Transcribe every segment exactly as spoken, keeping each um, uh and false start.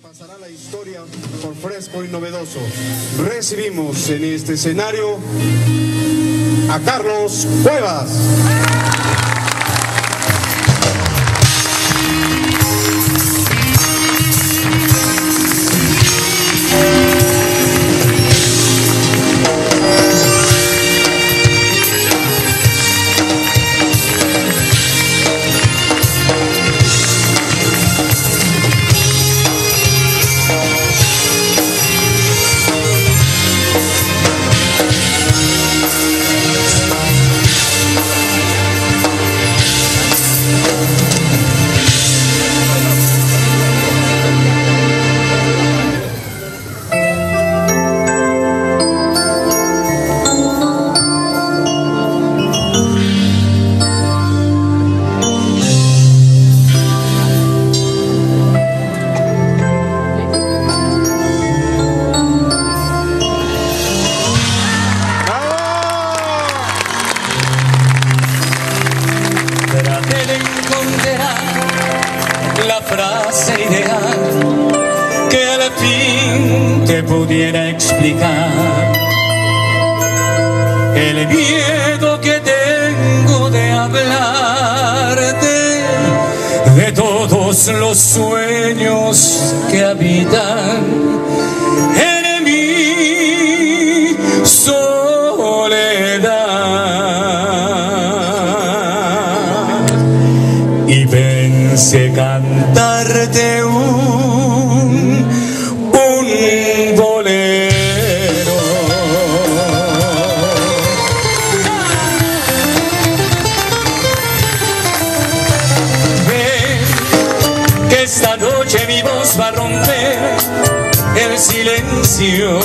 Pasará la historia por fresco y novedoso. Recibimos en este escenario a Carlos Cuevas. La frase ideal que al fin te pudiera explicar el miedo que tengo de hablarte de todos los sueños que habitan en mi soledad. Y pensé cantarte un, un bolero. Ven, que esta noche mi voz va a romper el silencio,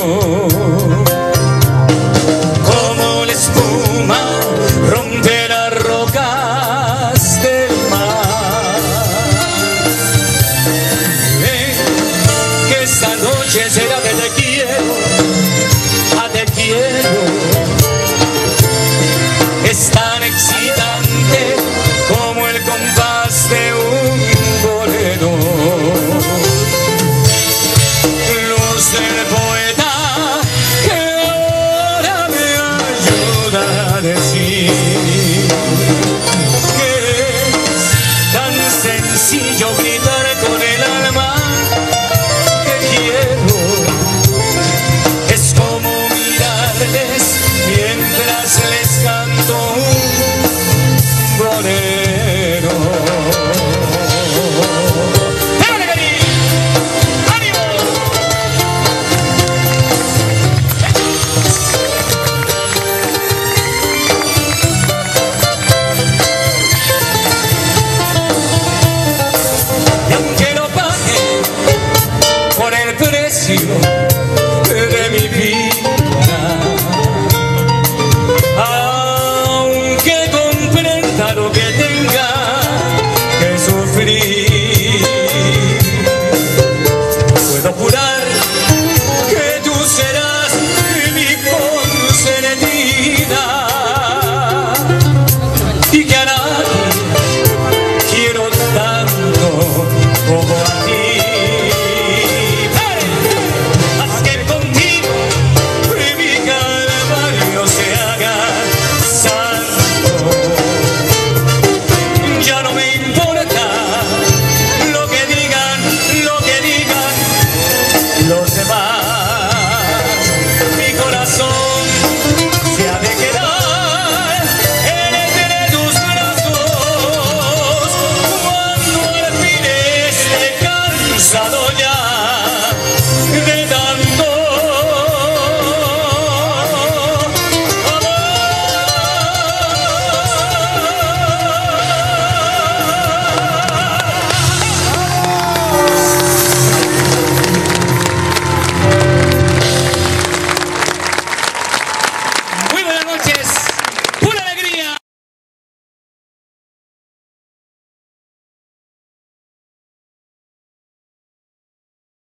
como la espuma rompe las rocas del mar. Ven, que esta noche será de te quiero, a te quiero. Es tan excitante como el compás de un bolero. Luz del poeta que ahora me ayuda a decir que es tan sencillo gritar con el alma que quiero. Es como mirarles mientras les canto un bolero. De mi vida, aunque comprenda lo que tenga que sufrir, puedo jurar que tú serás mi consentida y que